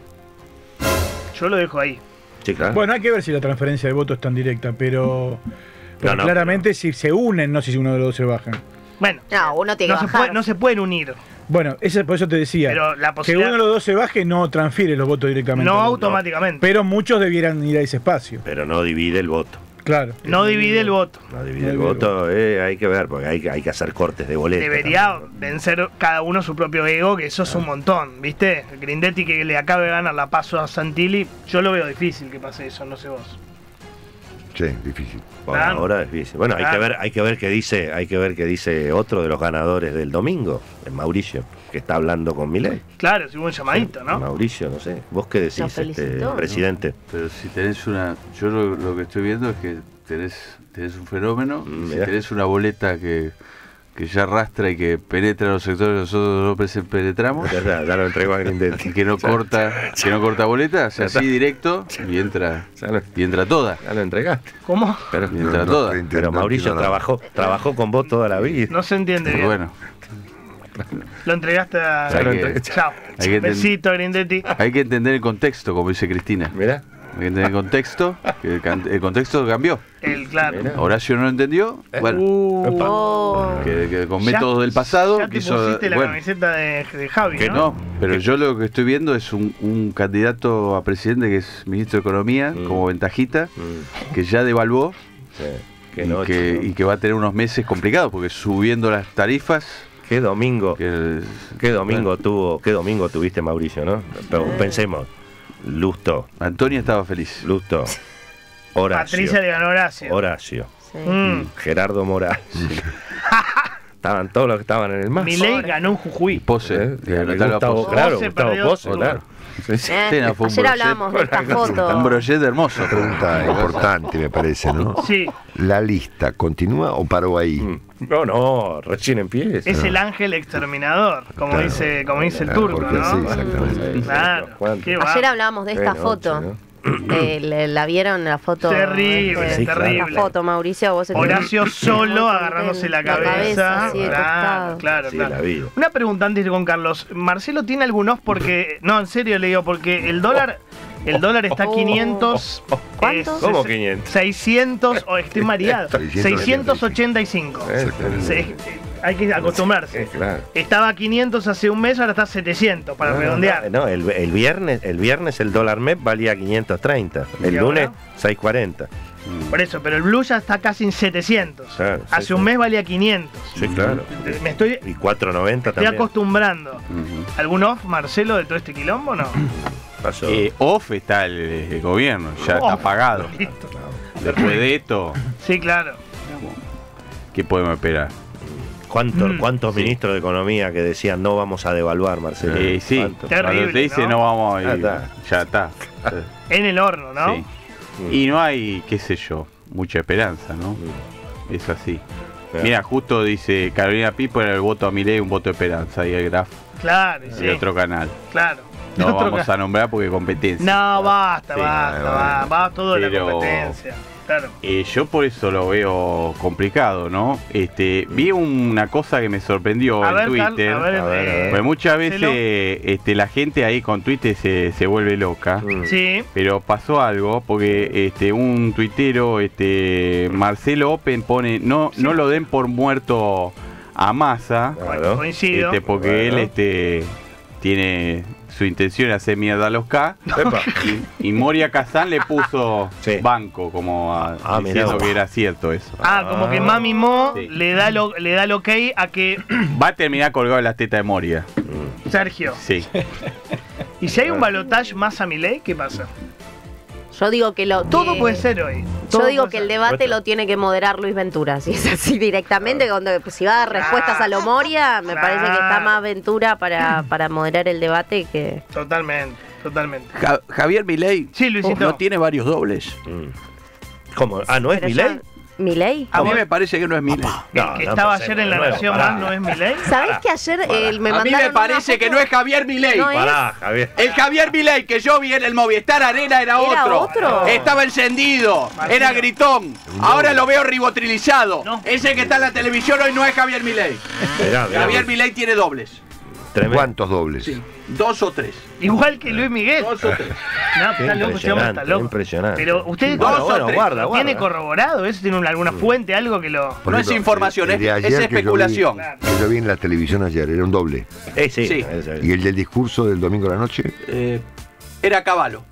Yo lo dejo ahí. Sí, claro. Bueno, hay que ver si la transferencia de votos es tan directa, pero, pero No, no, claramente si se unen, no si uno de los dos se bajan. Bueno, No, uno tiene no que se, bajar. puede- no se pueden unir. Bueno, ese, por eso te decía. Pero la que posibilidad- uno de los dos se baje no transfiere los votos directamente. No al otro. automáticamente. Pero muchos debieran ir a ese espacio. Pero no divide el voto. Claro. No divide el voto. No divide No el divide el voto, eh, hay que ver, porque hay, que- hay que hacer cortes de boletos. Debería vencer cada uno su propio ego, que eso es un montón, ¿viste? Grindetti que le acabe de ganar la paso a Santilli, yo lo veo difícil que pase eso, no sé vos. Sí, difícil. Por Claro. ahora es difícil. Bueno, hay Claro. que ver, hay que ver qué dice, hay que ver qué dice otro de los ganadores del domingo, el Mauricio, que está hablando con Milei. Claro, si hubo un llamadito, ¿no? Mauricio, no sé. ¿Vos qué Lo decís, este, felicitó. presidente? Pero si tenés una. Yo lo, lo que estoy viendo es que tenés, tenés un fenómeno. Mm, Si mirá. tenés una boleta que, que ya arrastra y que penetra los sectores que nosotros no pese- penetramos. Ya, ya, ya lo entrego a Grindetti. Y que no corta, que no corta boleta, o sea, así directo y entra, Ya lo, y entra toda. ya lo entregaste. ¿Cómo? Pero, Y entra toda. pero Mauricio trabajó, trabajó con vos toda la vida. No se entiende Pero bien. bueno, Lo entregaste a... Hay que- Chao. hay que enten- Besito, Grindetti. hay que entender el contexto, como dice Cristina. Mirá. Hay que entender el contexto, que el, can- el contexto cambió. El claro. Mirá. Horacio no lo entendió, bueno, Uh, Oh. que, que con ya- métodos del pasado Ya te quiso. pusiste la bueno, camiseta de, de Javi, que ¿no? no, pero yo lo que estoy viendo es un, un candidato a presidente que es ministro de Economía, Mm. como ventajita, Mm, que ya devaluó sí. Qué y, noche, que, ¿no? y que va a tener unos meses complicados, porque subiendo las tarifas, Qué domingo. que Qué domingo tuvo, qué domingo tuviste, Mauricio, ¿no? Pero pensemos, Lusto, Antonia estaba feliz. Lusto, Horacio, Patricia le ganó Horacio. Horacio, Sí. Mm. Gerardo Morales. Estaban todos los que estaban en el más. Milei ganó en Jujuy. Pose, ¿Eh? de Natalia Gustavo, Pose. claro, Pose Gustavo perdió Pose, su- claro. Sí, sí. Eh, Sí, no, fue un Ayer brochet. hablábamos de esta Un foto. brochet hermoso. Pregunta importante, me parece, ¿no? Sí, ¿La lista continúa o paró ahí? Mm. No, no, recién empieza. es el ángel exterminador, como Claro. dice, como dice el Claro, turco, porque ¿no? sí, exactamente. Claro. Qué va. Ayer hablábamos de esta Qué foto. noche, ¿no? Eh, le- ¿La vieron la foto? Terrible, Este, Sí, terrible. La foto, Mauricio. Vos Horacio solo agarrándose la cabeza. así de Claro, costado. claro, Sí, claro. la vi. Una pregunta antes de ir con Carlos. Marcelo tiene algunos porque. No, en serio le digo, porque el dólar. El dólar está a Oh. quinientos. ¿Cuánto? eh, ¿Cómo se- quinientos? seiscientos. O estoy mareado. seiscientos ochenta y cinco. Eh, Se- hay que acostumbrarse. eh, claro. Estaba a quinientos hace un mes, ahora está a setecientos para No, redondear. No, el, el viernes, el viernes el dólar M E P valía quinientos treinta. El ¿Y lunes ahora? seiscientos cuarenta. Por eso, pero el blue ya está casi en setecientos. Claro, sí, hace sí. un mes valía quinientos. Sí, claro. Me estoy, Y cuatro noventa estoy también. acostumbrando. Ujú. ¿Algún off, Marcelo, de todo este quilombo o no? Pasó. Eh, off está el, el gobierno, ya Off. está pagado. Listo. Después de esto, Sí, claro. ¿qué podemos esperar? ¿Cuántos, Mm, cuántos sí. ministros de Economía que decían no vamos a devaluar, Marcelo? Eh, sí, ¿Cuántos? Terrible, cuando te dice ¿no? no, vamos a Ya ir, está. ya está. En el horno, ¿no? Sí. Y no hay, qué sé yo, mucha esperanza, ¿no? Es así. Mira, justo dice Carolina Pipo era el voto a Milei, un voto de esperanza. Y el graf Claro, de sí. otro canal. Claro. No Otro vamos ca- a nombrar porque competencia. No, basta, Sí, basta, ahí va, va. va todo de la Pero- competencia. Claro. Eh, yo por eso lo veo complicado, ¿no? Este, vi una cosa que me sorprendió A en ver, Carl, Twitter. a ver, A ver, a eh, ver. Pues muchas veces Celo. este, la gente ahí con Twitter se, se vuelve loca. Mm. Sí. Pero pasó algo porque este un tuitero, este Marcelo Open pone no Sí. no lo den por muerto a Massa, Claro. Coincido. este, porque Bueno. él este tiene su intención de hacer mierda a los K. Epa. Y, y Moria Kazan le puso Sí. banco como a- Ah, mirá diciendo vos. que era cierto eso. Ah, como que Mami Mo Sí. le da lo, le da el ok a que Va a terminar colgado en las tetas de Moria. Sergio. Sí. Y si hay un balotage más a Milei, ¿qué pasa? Yo digo que lo. Todo que- puede ser hoy. Yo Todo digo puede que el ser. debate lo tiene que moderar Luis Ventura. Si es así directamente, cuando pues, si va a dar respuestas a lo Moria, me parece que está más Ventura para, para moderar el debate que. Totalmente, totalmente. Ja- Javier Milei Sí, Luisito. no tiene varios dobles. Mm. ¿Cómo? Ah, ¿no es Pero Milei? ya- ¿Milei? A mí vos- me parece que no es Milei. El No, que no estaba empecemos ayer en La de nuevo, Nación pará. Más no es Milei. ¿Sabés que ayer eh, me A mí mandaron me una parece que foto? no es Javier Milei. No es. Pará, Javier. El Javier Milei que yo vi en el Movistar Arena era, ¿Era otro. otro? Estaba encendido, Marcelo. era gritón. Ahora lo veo ribotrilizado. No. Ese que está en la televisión hoy no es Javier Milei. Mirá, mirá. Javier Milei tiene dobles. Tremendo. ¿Cuántos dobles? Sí, dos o tres. Igual que Luis Miguel. Dos o tres. No, Qué está loco, este hombre está impresionante, loco. impresionante. Pero usted Dos Bueno, o bueno, tres. guarda, ¿lo guarda. tiene corroborado? ¿Eso tiene alguna fuente, algo que lo...? Por No es información, el de es- ayer es que yo vi- especulación. Que yo vi en la televisión ayer, era un doble. Eh, sí. Sí. ese- Y el del discurso del domingo a la noche, Eh, era Caballo.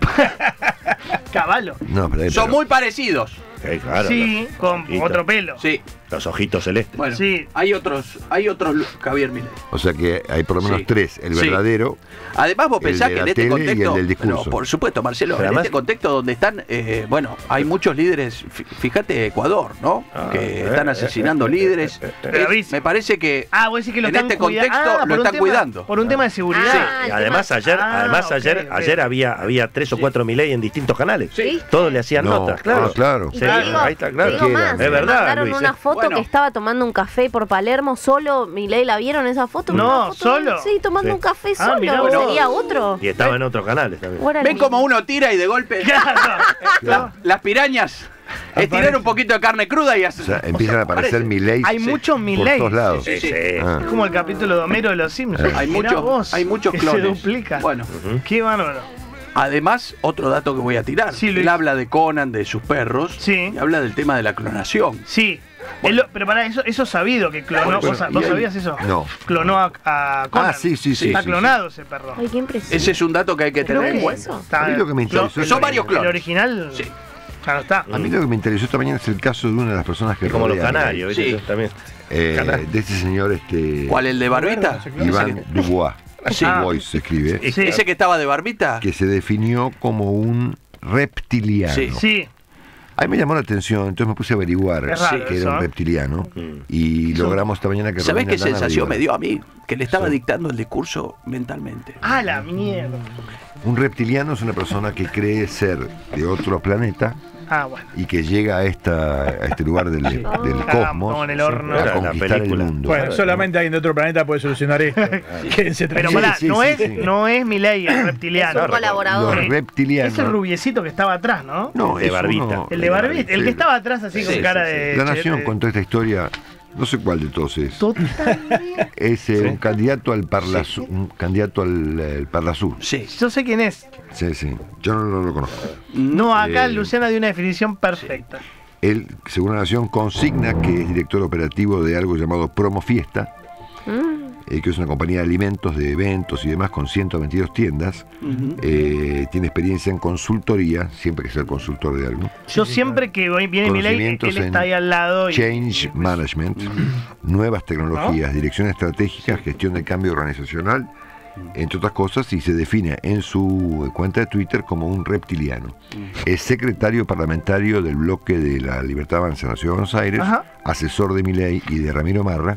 Caballo. no, pero, Son pero- muy parecidos. Eh, claro, Sí, los con ojitos. otro pelo. Sí. Los ojitos celestes. Bueno, Sí. hay otros, hay otros Lu- Javier Milei. o sea que hay por lo menos Sí. tres, el Sí. verdadero. Además, vos El pensás de que en la este tele y el contexto. del discurso. Pero, por supuesto, Marcelo, Pero en además- este contexto donde están, eh, bueno, hay muchos líderes. fí- Fíjate, Ecuador, ¿no? Ah, que eh, están eh, asesinando eh, líderes. eh, eh, eh. Es- Bravísimo. me parece que. Ah, vos decís que lo En están este cuida- contexto Ah, lo por un están tema- cuidando. Por un tema de seguridad. Ah, Y el además tema- ayer, Ah, además ok, ayer, ok. ayer había, había tres o cuatro Milei en distintos canales. Sí. Todos le hacían No, notas, claro. ah, claro. Y Sí, te digo, ahí está, claro. te digo más, Es me verdad, mandaron Luis, una eh. foto Bueno. que estaba tomando un café por Palermo solo. Milei, ¿la vieron esa foto? No, Una foto de- ¿solo? Sí, tomando Sí. un café Ah, solo. mirá vos. ¿Sería otro? Y estaba en otros canales también. ¿O era el ¿Ven mismo? cómo uno tira y de golpe Claro. la- las pirañas estirar un poquito de carne cruda y O hace. sea, empiezan a aparecer Milei Hay Sí. muchos por Milei. todos lados. Sí, sí. Sí. Ah. Es como el capítulo de Homero de los Simpsons. Hay Mirá muchos, vos, hay muchos que clones. se duplica. Bueno, Qué bárbaro. además, otro dato que voy a tirar. Sí, Luis. Él habla de Conan, de sus perros. Sí. Y habla del tema de la clonación. Sí. Él lo- pero para eso, eso sabido que clonó. Bueno, ¿Vos, sa- y vos ahí- sabías eso? No. Clonó a, a Conan. Ah, sí, sí, sí. Está sí, clonado ese perro. Ay, qué impresión. Ese es un dato que hay que Creo tener en que cuenta. eso. Está- A mí lo que me interesó clon- es- Son varios El clones. original Sí. ya no está. A mí lo que me interesó esta mañana es el caso de una de las personas que Y como los rodea a Milei. canarios, ¿viste? Sí. También. Eh, Canal. de este señor, este. ¿Cuál, el de barbita? Iván Dubois. Sí. Dubois se escribe. Sí. Ese que estaba de barbita. Que se definió como un reptiliano. Sí. Sí. A mí me llamó la atención, entonces me puse a averiguar Es raro que eso, era un ¿eh? reptiliano. Mm. Y logramos esta mañana que ¿Sabés Romina qué Aldana sensación me averiguara. dio a mí? Que le estaba Sí. dictando el discurso mentalmente. Ah, la mierda. Un reptiliano es una persona que cree ser de otro planeta Ah, bueno. y que llega a, esta, a este lugar del, del Ah, cosmos como en el horno. a La conquistar el película. mundo. Bueno, solamente alguien de otro planeta puede solucionar esto. Quédense Pero tranquilos. pará, sí, no, sí, es, sí. no es Milei el reptiliano. Es un colaborador. Los reptilianos. Es el rubiecito que estaba atrás, ¿no? No, El de es barbita. uno- El de Barbita, el sí. que estaba atrás así con Sí, cara sí, sí. de. La Nación de- contó esta historia, no sé cuál de todos es. Totalmente. Es eh, un candidato al Parlasur. Un candidato al, al Parlasur. Sí. Yo sé quién es. Sí, sí. Yo no, no lo conozco. No, acá Eh, Luciana dio una definición perfecta. Él, según la Nación, consigna que es director operativo de algo llamado Promo Fiesta, Mm. eh, que es una compañía de alimentos, de eventos y demás con ciento veintidós tiendas. Ujú. Eh, tiene experiencia en consultoría, siempre hay que ser consultor de algo. Yo siempre que voy- viene Milei, él Conocimientos está en ahí al lado y. Change Management, nuevas tecnologías, dirección estratégica, gestión de cambio organizacional, entre otras cosas, y se define en su cuenta de Twitter como un reptiliano. Es secretario parlamentario del bloque de la Libertad Avanza en la Ciudad de Buenos Aires, Ajá. asesor de Milei y de Ramiro Marra,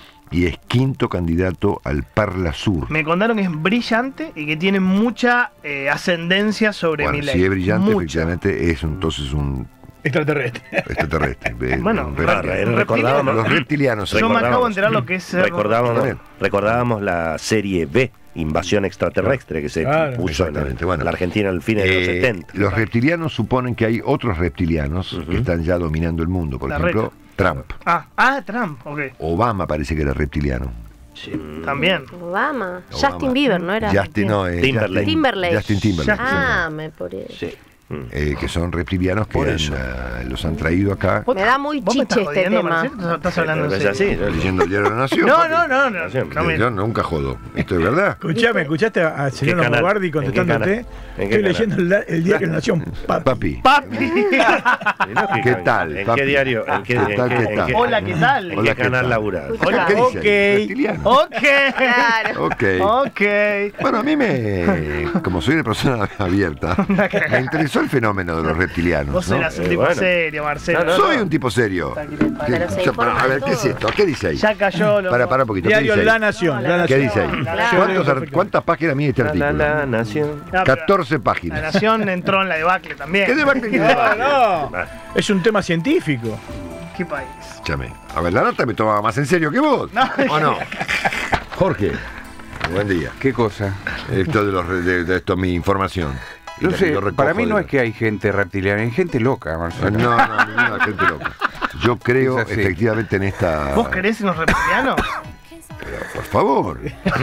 y es quinto candidato al Parlasur. Me contaron que es brillante y que tiene mucha eh, ascendencia sobre Bueno, Milei. si es brillante, Mucha. efectivamente es entonces un Extraterrestre. extraterrestre. eh, Bueno, un claro, reptil- recordábamos, los reptilianos. Yo me acabo de enterar lo que es ser- recordábamos, Bien. recordábamos la serie B, Invasión Extraterrestre, que se Claro. puso en, Exactamente, bueno. en la Argentina al fin de los Eh, setenta. los reptilianos suponen que hay otros reptilianos Ujú. que están ya dominando el mundo. Por La ejemplo, Trump. Ah, ah, Trump, ok. Obama parece que era reptiliano. También. Obama. Obama. Justin Bieber, ¿no era? Justin, no, eh, Timberlake. Timberlake. Justin Timberlake. Ah, me por eso. Sí. Mm. Eh, que son reptilianos que Por han, eso. ah, los han traído acá. Me da muy ¿Vos me estás chiche este jodiendo, tema. Marcelo? ¿Estás hablando Pero en es serio? así, ¿no? Leyendo el diario de la Nación. No, papi. no, no, no. Siempre. no me- Yo nunca jodo. Esto es verdad. Escuchame, ¿escuchaste al señor canal? Longobardi ¿En qué contestándote? canal? ¿En qué Estoy canal? leyendo el, el diario La Nación. Papi. Papi. Papi. ¿Qué tal, ¿En papi? qué diario? ¿En qué, ¿Qué en tal, qué- qué en tal? qué- Hola, ¿qué tal? ¿En Hola, qué ¿qué canal tal? laburás? Hola. ¿Qué dice? Ok. Reptiliano. Ok. Claro. Ok. Ok. Bueno, a mí me, como soy una persona abierta, me interesó el fenómeno de los reptilianos. Vos ¿no? serás un Eh, tipo bueno. serio, Marcelo. No, no, Soy un tipo serio. Pero se ¿Qué- informa a ver, de ¿qué es todo. esto? ¿Qué dice ahí? Ya cayó. loco. Para, para un poquito. ¿Qué Diario dice La ahí? Nación. La ¿Qué Nación. dice ahí? Claro. ¿Cuántos ar- ¿Cuántas páginas mide este La, la, artículo? la nación. No, pero catorce La páginas. Nación entró en la debacle también. ¿Qué debate? ¿Qué No, debate? no. Es un tema científico. ¿Qué país? Escúchame. A ver, la nota me tomaba más en serio que vos. No. ¿O no? Jorge, buen día. ¿Qué cosa? Esto de, los, re- de, de esto, mi información. Y No la- sé, lo recojo para mí no de- es que hay gente reptiliana, hay gente loca, Marcelo. No, no, ninguna gente loca. Yo creo Es así. efectivamente en esta. ¿Vos querés en los reptilianos? Por favor.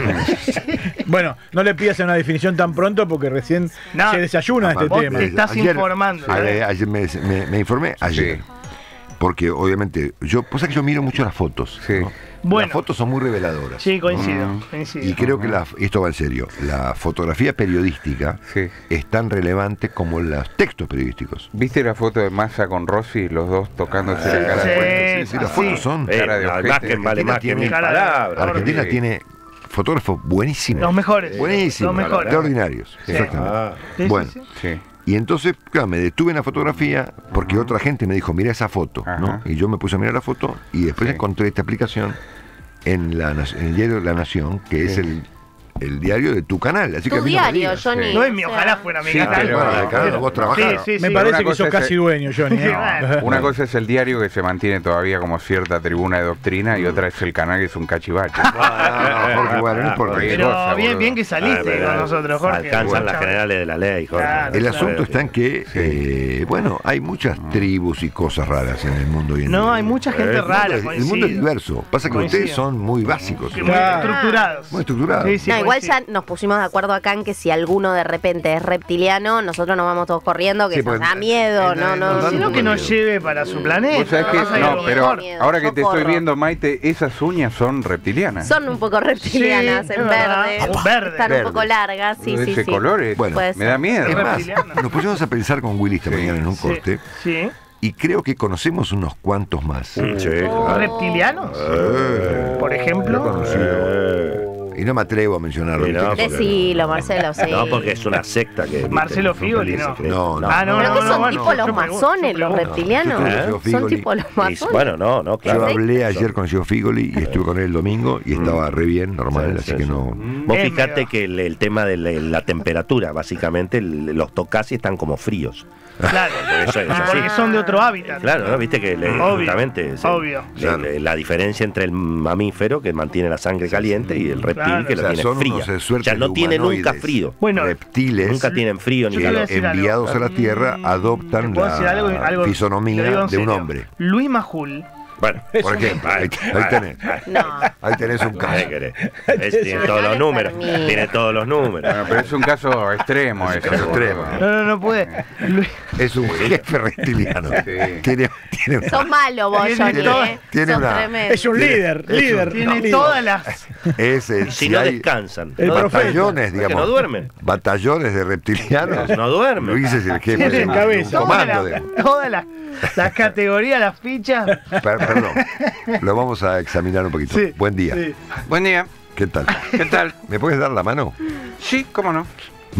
Bueno, no le pidas una definición tan pronto porque recién No. se desayuna este Vos tema. te estás informando, Ayer, ¿eh? ayer me, me- me informé ayer. Sí. Porque obviamente, yo, pues que yo miro mucho las fotos. Sí. ¿no? Bueno. Las fotos son muy reveladoras. Sí, coincido. Mm. coincido. Y creo que la, esto va en serio. La fotografía periodística Sí. es tan relevante como los textos periodísticos. ¿Viste la foto de Massa con Rossi, los dos tocándose Sí, la cara? sí. Sí, sí, las sí. fotos son. Eh, Cara de la ojete. imagen vale más que Argentina mil tiene- palabras. Argentina Sí. tiene fotógrafos buenísimos. Los mejores. Buenísimos. Los mejores. Extraordinarios. Sí. Exactamente. Ah, Sí, sí, Bueno. sí. Sí. Y entonces, claro, me detuve en la fotografía porque otra gente me dijo, mira esa foto, ¿no? Ajá. Y yo me puse a mirar la foto y después Sí. encontré esta aplicación en, la, na- en el diario La Nación, que es Sí. el, el diario de tu canal. Así que a Tu mí no me diario, digas. Johnny. No es mi, o sea, ojalá fuera mi Sí, canal. pero- Bueno, el canal donde vos trabajás. Sí, sí, Me sí. parece una que cosa sos es casi el- dueño, Johnny. ¿eh? bueno. Una cosa es el diario que se mantiene todavía como cierta tribuna de doctrina y otra es el canal que es un cachivache. No, no, Jorge, bueno, no importa. Cualquier Pero cosa, bien, boludo. bien que saliste Ah, pero con nosotros, Jorge. Alcanzan Bueno, las generales de la ley, Jorge. Claro. El Claro. asunto está en que, eh, bueno, hay muchas tribus y cosas raras en el mundo hoy en No, día. hay mucha gente El rara, mundo es- El mundo es coincido. diverso. Pasa que Coincido. ustedes son muy básicos. Que muy Claro. estructurados. Muy estructurados. Sí, sí, No, igual coincido. ya nos pusimos de acuerdo acá en que si alguno de repente es reptiliano, nosotros nos vamos todos corriendo, que Sí, nos porque- da miedo, eh, no, nos no. dan Sino un que poco nos de miedo. lleve para su planeta. ¿Vos sabés que- Vamos a ir a no, lo pero mejor. miedo. ahora que Yo te estoy corro. viendo, Maite, esas uñas son reptilianas. Son un poco reptilianas Sí, en es verdad. verde. Un verde. Están Verde. un poco largas, sí, de sí, ese sí. color es- Bueno, Puede me da ser. miedo. Es más, reptiliana. nos pusimos a pensar con Willy esta mañana en un Sí, corte sí. y creo que conocemos unos cuantos más. Sí, Oh. claro. ¿Reptilianos? Eh, Por yo ejemplo. conocí. Eh, Y no me atrevo a mencionarlo. Y no, ¿viste? Decilo, Marcelo, sí. No, porque es una secta que. viste, Marcelo rompe el Figoli, no. secreto. No, no. Ah, no, ¿Pero no, qué no, son bueno, tipo los yo pregunto, masones, yo los pregunto. reptilianos? Yo ¿Eh? conozco a Son Figoli. tipo los Y- masones. bueno, no, no, Yo claro. hablé ayer con Gio Figoli y estuve con él el domingo y estaba re bien, normal, Sí, así sí, que sí. no. Vos Eh, fijate medio. que el, el tema de la, la temperatura, básicamente, el- los tocasi están como fríos. Claro. Por eso es así. Porque son de otro hábitat. Claro, ¿no? Viste que le- Obvio, justamente es, obvio. le- Claro. le- la diferencia entre el mamífero que mantiene la sangre caliente y el reptil Claro. que O la sea, tiene son fría. unos, eh, O suertes sea, no de tiene nunca humanoides. frío. Bueno, Reptiles Nunca tienen frío ni Yo te voy a calor. decir algo. enviados a la Tierra adoptan ¿te puedo decir la algo? Algo- fisonomía te digo en de un serio. hombre. Luis Majul. Bueno, Por ejemplo, ahí, ahí tenés. No. Ahí tenés un ¿qué caso. querés? Es- tiene todos los le números. permite. Tiene todos los números. Bueno, pero es un caso extremo ese. extremo. boludo. No, no, no puede. Luis- Es un jefe reptiliano. Sí. Tiene, tiene Sos malo vos, Tiene Johnny, todo- ¿eh? tiene Sos una- tremendo. Es un líder, Eso. líder. Tiene líder. todas las. es el, Si si no hay descansan. El no, profeta. batallones, Es que digamos. no duermen. Batallones de reptilianos. No duermen. Luis es el jefe Tiene de en un cabeza. Todas comando. las, de- todas las, las categorías, las fichas. Per- Perdón, lo vamos a examinar un poquito. Sí, Buen día. sí. Buen día. ¿Qué tal? ¿Qué tal? ¿Me puedes dar la mano? Sí, cómo no.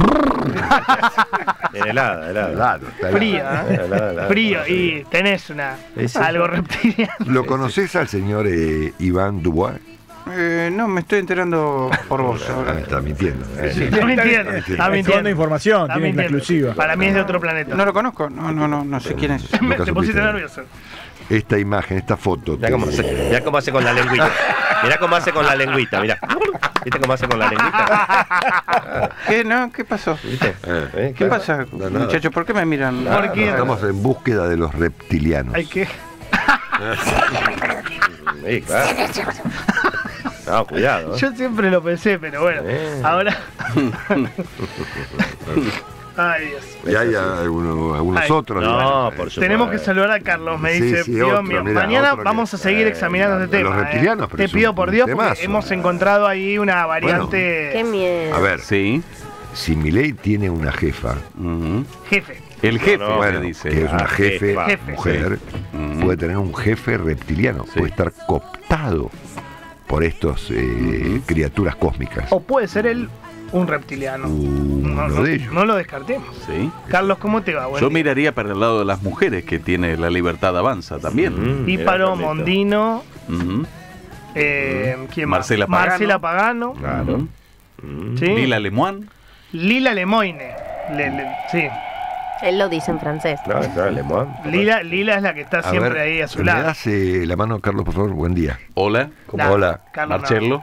En helada, helada. Claro, está Frío, bien. ¿eh? Helada, helada. Frío. Y tenés una Sí, sí. algo reptiliano. ¿Lo conoces al señor eh, Iván Dubois? Eh, no, me estoy enterando por vos Ah, ahora. está mintiendo. Está mintiendo. Está Está mintiendo. dando información, Está tiene la mintiendo. exclusiva. Para mí es de otro planeta. No lo conozco, no, no, no, no sé quién es. Me- Nunca Te pusiste supiste. nervioso. Esta imagen, esta foto. Mirá te- cómo, hace, mirá cómo hace con la lengüita. Mirá cómo hace con la lengüita, mirá. ¿Viste cómo hace con la lengüita? ¿Qué? No, ¿qué pasó? ¿Viste? ¿Eh? ¿Qué pasa, No, nada. muchachos? ¿Por qué me miran? ¿Por qué? Estamos en búsqueda de los reptilianos. Hay que. Sí, claro. No, cuidado. ¿eh? Yo siempre lo pensé, pero bueno. Eh. Ahora. Ay, Dios. Y hay algunos, algunos Ay, otros. no, digamos. por supuesto. Tenemos que saludar a Carlos, me Sí, dice, sí, Dios otro, mío, mirá, mañana otro que- vamos a seguir eh, examinando este los tema. reptilianos, eh. pero Te es pido un por Dios porque temazo. hemos encontrado ahí una variante. Qué miedo. A ver, Sí. si Milei tiene una jefa, Ujú. Jefe. El jefe, No, no, bueno, se dice. que es una Ah, jefe, jefa. Jefe. mujer, Ujú. puede tener un jefe reptiliano, Sí. puede estar cooptado por estas eh, criaturas cósmicas. O puede ser él un reptiliano. Uno No, no, de ellos. no lo descartemos. Sí. Carlos, ¿cómo te va? Buen Yo día. miraría para el lado de las mujeres, que tiene la libertad avanza también. Mm, mirá, Íparo, Carlito. Mondino, Ujú. eh, ¿quién más? Marcela Pagano. Marcela Pagano. Claro. Ujú. Mm. ¿sí? Lila Lemoine. Lila Lemoine. Le- le- sí. Él lo dice en francés. No, no, Lemón. Lila, Lila es la que está A siempre ver, ahí a su ¿me lado. das eh, la mano, Carlos, por favor? Buen día. Hola. No, Hola. Carlos, no. Marcelo.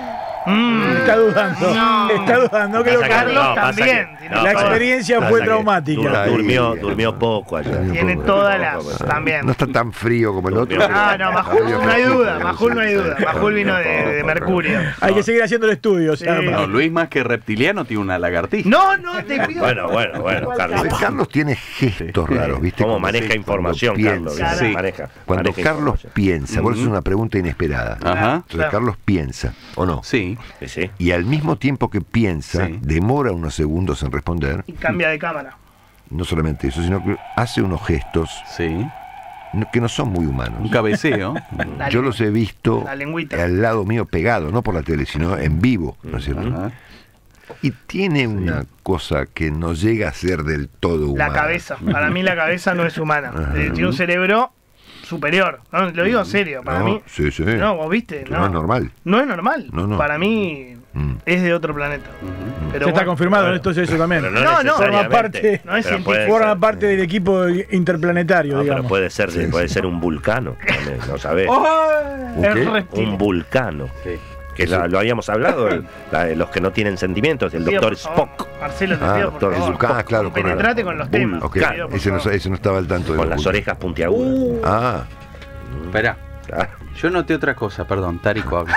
Mm. Está dudando, No. está dudando que lo Pasa que- Carlos no, pasa también, que- tiene no, La pasa- experiencia pasa fue que traumática. dur- Ahí, Durmió, ahí. durmió poco ayer. Tiene poco, todas poco, las. poco. También. No está tan frío como el otro. Ah, no, Majul no hay duda, Majul no hay duda. Majul vino de, de Mercurio. Hay que seguir haciendo el estudio, Sí. Sama. No, Luis más que reptiliano tiene una lagartija. No, no, te pido. Bueno, bueno, bueno, Carlos. Carlos tiene gestos raros, ¿viste? ¿Cómo Cuando- maneja cuando información, piensa. Carlos? Claro. Sí. Maneja. Cuando maneja Carlos información. piensa, por eso es Ujú. una pregunta inesperada. Ajá. Entonces Claro. Carlos piensa, ¿o no? Sí. Sí, sí. Y al mismo tiempo que piensa, Sí. demora unos segundos en responder. Y cambia de cámara. No solamente eso, sino que hace unos gestos Sí. no- que no son muy Un humanos. cabeceo. La Yo los he visto La lengüita. al lado mío pegado, no por la tele, sino en vivo, ¿no es cierto? Ajá. Y tiene una cosa que no llega a ser del todo humana. La cabeza. Para mí la cabeza no es humana. Ajá. Eh, Tiene un cerebro superior. No, lo digo en serio. Para No, mí. sí, sí. No, vos viste. Que no es normal. No es normal. No, no. Para mí Mm. es de otro planeta. Pero Se está bueno, confirmado, bueno. esto es eso también. Pero No, no, forma necesariamente. parte, No es Pero científico. puede forma ser- parte del equipo interplanetario, No, pero digamos. puede ser, Sí, puede sí. ser un vulcano. también, No sabés. ¿Un es qué? reptil. Un vulcano. Sí. Que la- lo habíamos hablado, el- la de los que no tienen sentimientos, el Te pido, doctor por favor. Spock. Marcelo, te Ah, pido, por doctor favor. Jesús. Ah, claro, con Penetrate el- con los Bull- temas. Ok, te pido, por ese no, favor. ese no estaba al tanto de Con lo las que- orejas puntiagudas. Ah, Espera. Ah, Yo noté otra cosa, perdón, Tarico habla.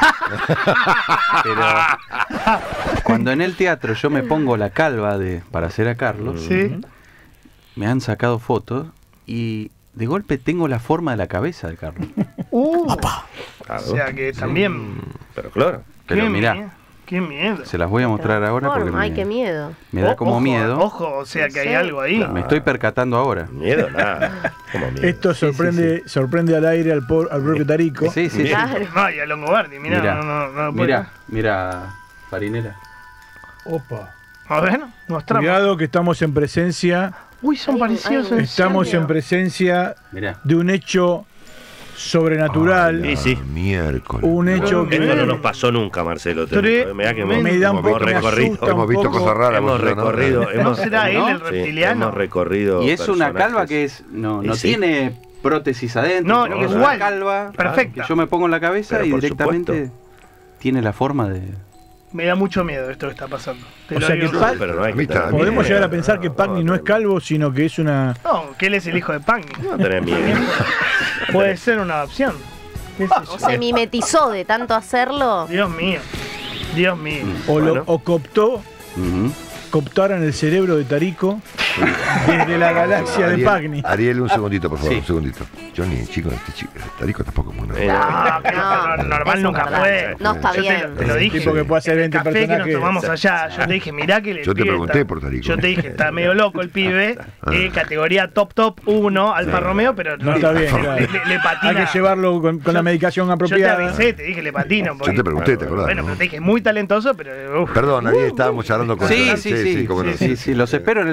Pero cuando en el teatro yo me pongo la calva de para hacer a Carlos, Sí. me han sacado fotos y de golpe tengo la forma de la cabeza de Carlos. Uh, o claro. sea que también. Pero claro. Pero qué mirá, miedo, qué miedo. se las voy a mostrar ahora porque Forma, Ay, me, qué miedo. me da O- como ojo, miedo. Ojo, o sea que hay Sí. algo ahí. Me estoy percatando ahora. Miedo, nada. ¿Cómo miedo? Esto sorprende, sorprende al aire al, por- al propio Tarico. Sí, sí, sí. Claro. No, y a Longobardi, mirá, Mirá, no, no, no lo puedo Mira, mira, Farinera. Opa. creer. A ver, mostramos. Cuidado que estamos en presencia, Uy, son Ay, parecidos ay, en estamos serio. en presencia Mira. de un hecho sobrenatural, Sí, sí. miércoles. un hecho que Esto no nos pasó nunca, Marcelo. te Tre- digo. Mirá que hemos, me da un hemos poco, me recorrido. asusta un Hemos visto poco. cosas raras. Hemos vos, ¿no? recorrido. ¿No hemos- será él el Sí, reptiliano? hemos recorrido. Y es una personajes. calva que es no, Y no sí. tiene prótesis adentro, No, sino que es igual. una calva Perfecta. que yo me pongo en la cabeza Pero y por directamente supuesto. tiene la forma de. Me da mucho miedo esto que está pasando. Te O lo sea digo. que pa- Pero no hay que Mira, tener podemos miedo. llegar a pensar que Pagni no es calvo, sino que es una... No, que él es el hijo de Pagni. No tener miedo. Puede ser una adopción. ¿Qué sé yo? O se mimetizó de tanto hacerlo. Dios mío. Dios mío. O, lo, Bueno. o cooptó, Ujú. cooptaron el cerebro de Tarico desde la galaxia de Ariel, Pagni. Ariel, un segundito, por favor, Sí. un segundito. Johnny, chico, este chico, Tarico tampoco es muy Eh, normal. No, que No, no, normal eso nunca es verdad. fue. No está Yo te, bien. lo- te lo Es un dije. tipo que puede hacer veinte el café que nos personajes. tomamos allá. Yo te dije, mirá que el Yo te pibe pregunté está- por Tarico. Yo te dije, está medio loco el pibe. eh, categoría top top uno, Alfa Romeo, pero No está bien, claro. le, le- le patina. Hay que llevarlo con, con la medicación Yo te apropiada. avisé, te dije, le patino. Yo te pregunté, ¿te acordás? Bueno, no? pero te dije, muy talentoso, pero. uf. Perdón, Ariel, estábamos charlando con Sí, sí, sí. cómo no. Sí, sí, los espero en el teatro.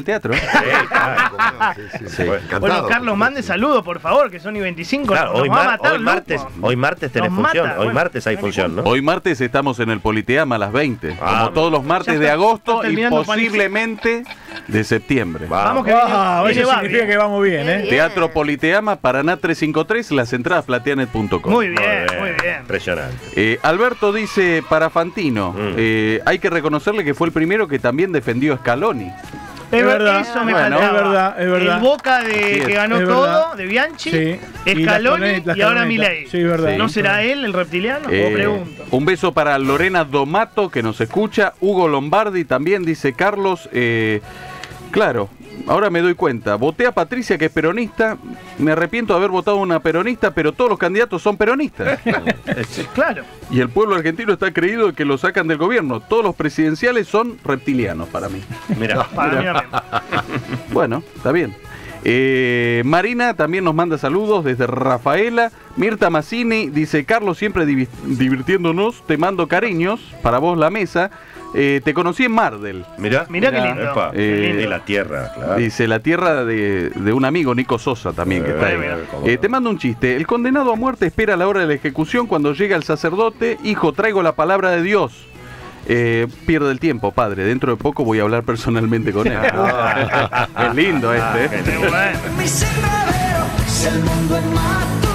Sí, sí, sí. Sí. Encantado. Bueno, Carlos, mande saludos, por favor, que son y veinticinco. Claro, nos hoy, va a mar- matar, hoy martes, loco. hoy martes tenés Nos función. mata, Hoy bueno, martes hay no función, ¿no? Hoy martes estamos en el Politeama a las veinte, Ah, como todos los martes ya de está- agosto está y terminando posiblemente de septiembre. Vamos que viene, Wow, viene eso Barbie. significa que vamos bien, Qué ¿eh? bien. Teatro Politeama, Paraná trescientos cincuenta y tres, las entradas plateanet punto com. Muy bien, muy bien. Impresionante. Eh, Alberto dice para Fantino, Mm. eh, hay que reconocerle que fue el primero que también defendió a Scaloni. Es Es verdad. Eso me Bueno, faltaba. es verdad, es verdad. El Boca de Así es. que ganó Es todo, verdad. de Bianchi, Sí. Y la Scaloni corneta, la y ahora corneta. Milei. Sí, es verdad. ¿No será él el reptiliano? Eh, o pregunto. un beso para Lorena Domato que nos escucha, Hugo Lombardi también dice Carlos, eh, claro, ahora me doy cuenta, voté a Patricia que es peronista, me arrepiento de haber votado a una peronista, pero todos los candidatos son peronistas. Claro. Y el pueblo argentino está creído de que lo sacan del gobierno. Todos los presidenciales son reptilianos para mí. Mira. Para mí también. Bueno, está bien. Eh, Marina también nos manda saludos desde Rafaela. Mirta Mazzini dice, Carlos, siempre divi- divirtiéndonos, te mando cariños, para vos la mesa. Eh, te conocí en Mardel. Mira. Mirá qué lindo. Epa, Qué eh, lindo. de la tierra, claro. Dice, la tierra de, de un amigo, Nico Sosa, también, que está ahí. Eh, cómo Eh, no. te mando un chiste. El condenado a muerte espera la hora de la ejecución cuando llega el sacerdote. Hijo, traigo la palabra de Dios. Eh, pierde el tiempo, padre. Dentro de poco voy a hablar personalmente con él. Es lindo este. ¿eh? Qué bueno. Mi sembradero, si el mundo es más